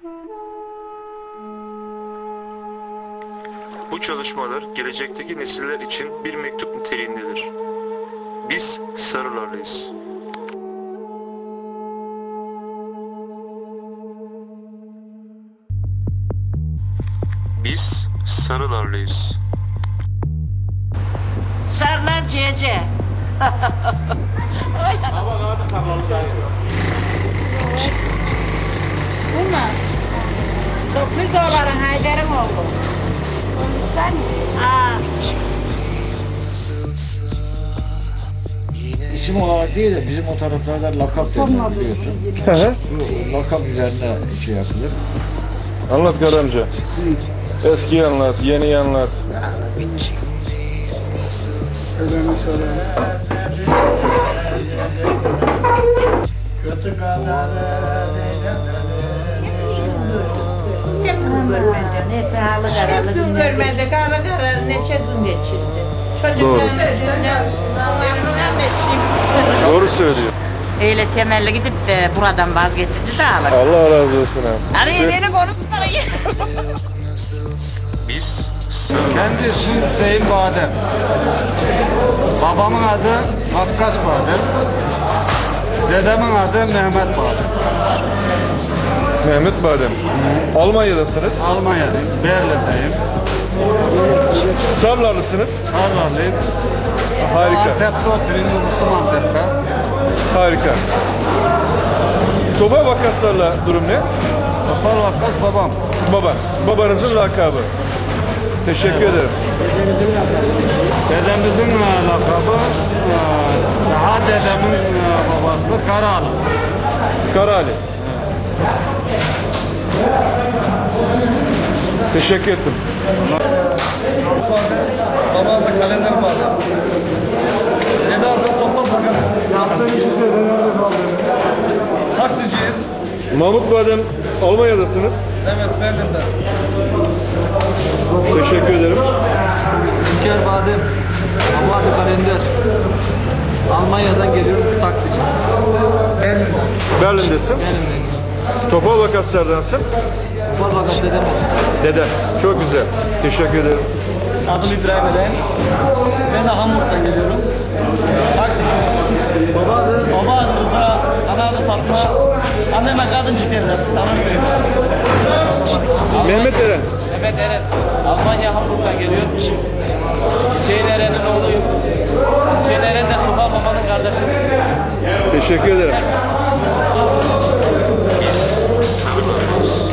Bu çalışmalar gelecekteki nesiller için bir mektup niteliğindedir. Biz Sarılarlıyız. Biz Sarılarlıyız. Sarılan CC. Ama abi sarılarlı. Bu mu? $9 Haydar'ım oldu. Sen İsim olarak değil de bizim o taraflarda lakap denir biliyorsun. Bu lakap üzerine şey yapılır. Anlat Kara amca. Eskiyi anlat, yeniyi anlat. Neçe gün görmedik, ara karar neçe gün geçirdi. Çocukların annesiyim. Doğru söylüyor. Öyle temelli gidip de buradan vazgeçici de alır. Allah razı olsun abi. Araya beni korusunlar. Biz Sarılarlıyız. Kendi ismim Hüseyin Badem. Babamın adı Vakkas Badem. Dedemin adı Mehmet Badem. Mehmet Badem. Almanya'dasınız. Almanya'dayım, Berlin'deyim. Sarılarlısınız. Sarılarlıyım. Harika. Antep'te oturayım, Müslüm Antep'te. Harika. Soba Vakkaslarla durum ne? Topal Vakkas babam. Babanızın lakabı. Teşekkür ederim. Dedemizin lakabı, daha dedemin babası Karalı. Karali. Teşekkür ettim. Babamda kalender vardı. Dede adı Topal Bakas. Yaptığın işi söyle, nerede kaldığını. Taksiciyiz. Mahmut Badem, Almanya'dasınız. Evet, Berlin'de. Teşekkür ederim. Ülker Badem. Ama adı kalender. Almanya'dan geliyoruz, taksici. Berlin'desin. Berlin'den. Topal Vakaslar'dansın. Topal Bakas dedem. Dede. Çok güzel. Teşekkür ederim. Adım İbrahim Eden. Ben de Hamburg'dan geliyorum. Taksici. Baba adı Rıza, ana adı Fatma. Anneme kadın çıkarlar, tanırsınız. Mehmet Eren. Mehmet Eren. Almanya Hamburg'dan geliyor. Hüseyin Eren'in oğluyum. Hüseyin Eren de Tufan babanın kardeşi. Teşekkür ederim. Biz Sarılarlıyız.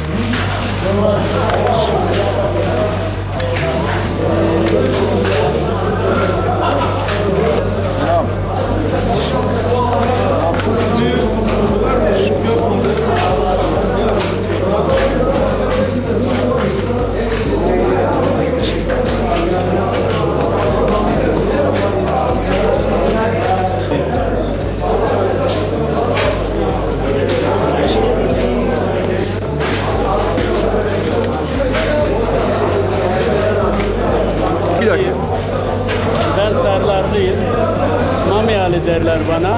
Bir dakika. Ben Sarılarlıyım. Mamyali derler bana.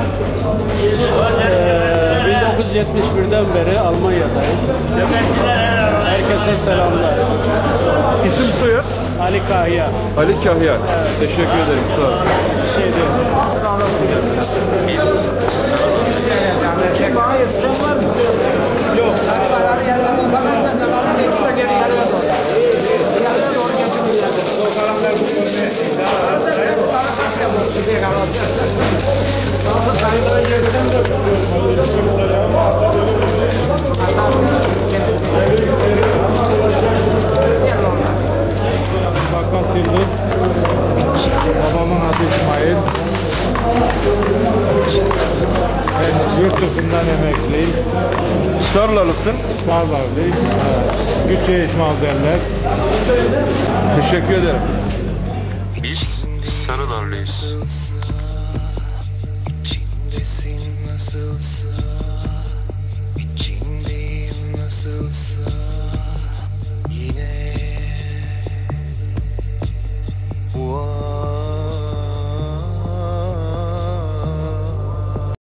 1971'den beri Almanya'dayım. Herkese selamlar. İsim soyad? Ali Kahya. Ali Kahya. Teşekkür ederim. Sağ olun. Şey diyor. Biz Yok. Vakkas Yıldız. Babamın adı İsmail. Ben yurt dışından emekliyim. Sarılarlısın. Sarılarlıyım. Gütçe İsmail derler. Teşekkür ederim. Biz Sarılarlıyız. İçimdesin nasılsın?